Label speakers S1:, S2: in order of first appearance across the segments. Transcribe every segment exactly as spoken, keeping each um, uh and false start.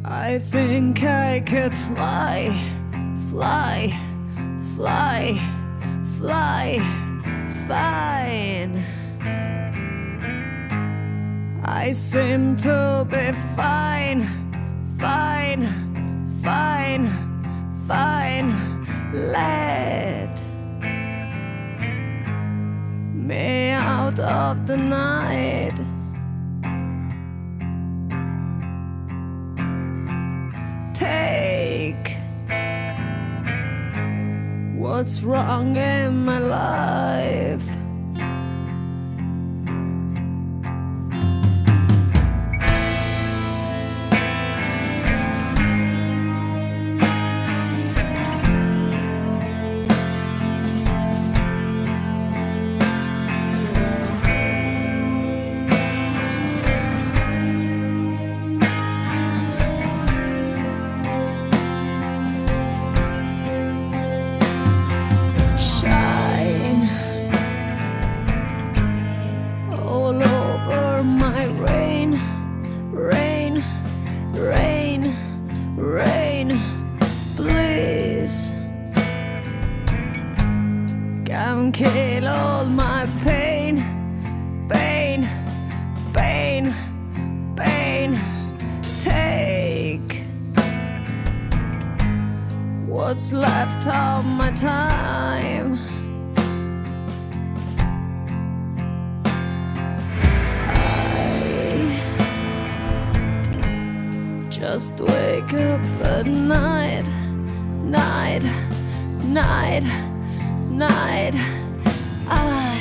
S1: I think I could fly, fly, fly, fly, fine. I seem to be fine, fine, fine, fine. Let me out of the night. Take what's wrong in my life. My rain, rain, rain, rain, please come kill all my pain, pain, pain, pain. Take what's left of my time. Just wake up at night, night, night, night. I,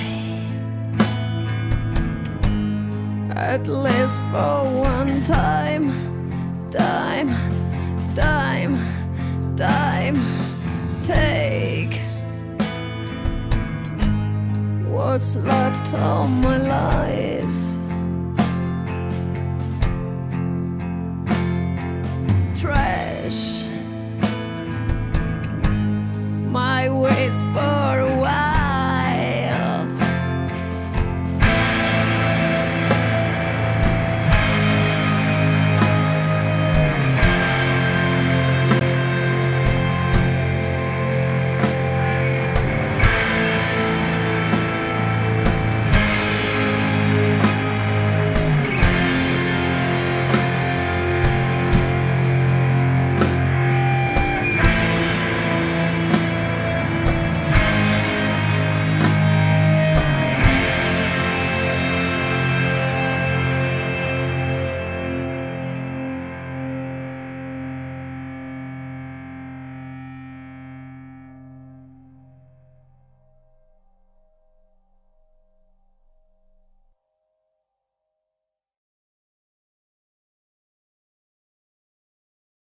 S1: at least for one time, time, time, time, take what's left of my lies.